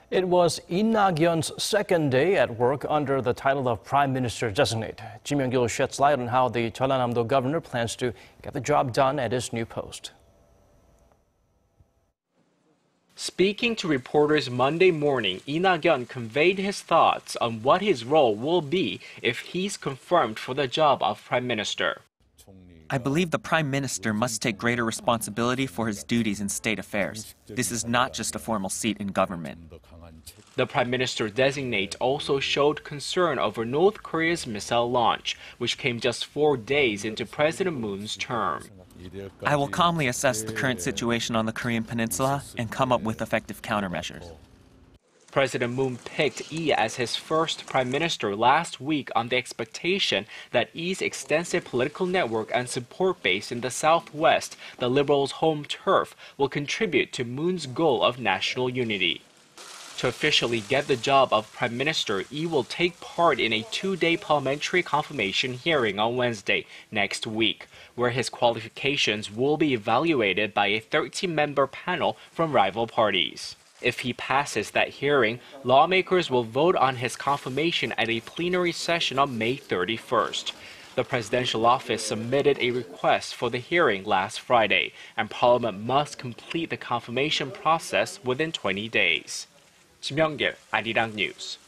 It was Lee Nak-yon's second day at work under the title of Prime Minister-Designate. Myung-kil sheds light on how the Jeollanamdo governor plans to get the job done at his new post. Speaking to reporters Monday morning, Lee Nak-yon conveyed his thoughts on what his role will be if he's confirmed for the job of Prime Minister. I believe the Prime Minister must take greater responsibility for his duties in state affairs. This is not just a formal seat in government. The Prime Minister-Designate also showed concern over North Korea's missile launch, which came just 4 days into President Moon's term. I will calmly assess the current situation on the Korean Peninsula and come up with effective countermeasures. President Moon picked Lee as his first prime minister last week on the expectation that Lee's extensive political network and support base in the Southwest, the Liberals' home turf, will contribute to Moon's goal of national unity. To officially get the job of Prime Minister, Lee will take part in a 2-day parliamentary confirmation hearing on Wednesday next week, where his qualifications will be evaluated by a 13-member panel from rival parties. If he passes that hearing, lawmakers will vote on his confirmation at a plenary session on May 31st. The presidential office submitted a request for the hearing last Friday, and Parliament must complete the confirmation process within 20 days. Myung-kil, Arirang News.